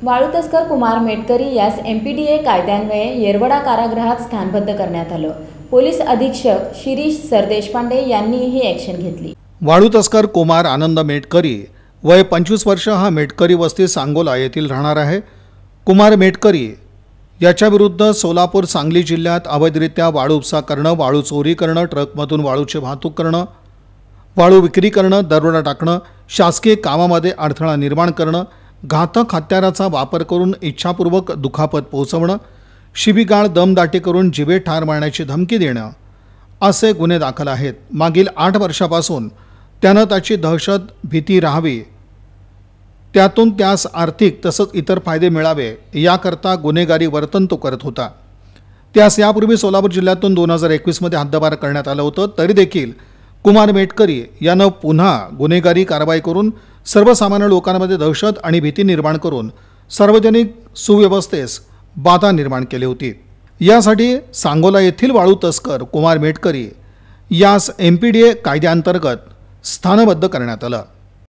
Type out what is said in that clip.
वाळू तस्कर कुमार मेटकरी यास MPDA कायद्यान्वये येरवडा कारागृहात स्थानबद्ध करण्यात आलं। पोलीस अधीक्षक शिरीष सरदेशपांडे यांनी ही ॲक्शन घेतली। वाळू तस्कर कुमार आनंद मेटकरी वय 25 वर्ष हा मेटकरी वस्ती सांगोला येथील राहणार आहे। कुमार मेटकरी याच्या विरुद्ध सोलापूर सांगली जिल्ह्यात अवैधरित्या वाळू उपसा करणं, वाळू चोरी करणं, ट्रकमधून वाळूची वाहतूक करणं, वाळू विक्री करणं, दरोडा टाकणं, शासकीय कामामध्ये अडथळा निर्माण करणं, घातक हत्याराचा वापर करून इच्छापूर्वक दुखापत पोहोचवणं, शिवीगाळ दमदाटी करून जीवे ठार मारण्याची धमकी देणं असे गुन्हे दाखल आहेत। मागील 8 वर्षापासून त्यानं त्याची दहशत भीती राहावी, त्यातून त्यास आर्थिक तसंच इतर फायदे मिळावे याकरता गुन्हेगारी वर्तन तो करत होता। त्यास यापूर्वी सोलापूर जिल्ह्यातून 2021 मध्ये हद्दपार करण्यात आलं होतं। तरी देखील कुमार मेटकरी यानं पुन्हा गुन्हेगारी कारवाई करून सर्वसामान्य लोकांमध्ये दहशत आणि भीती निर्माण करून सार्वजनिक सुव्यवस्थेस बाधा निर्माण केली होती। यासाठी सांगोला येथील वाळू तस्कर कुमार मेटकरी यास MPDA कायद्याअंतर्गत स्थानबद्ध करण्यात आलं।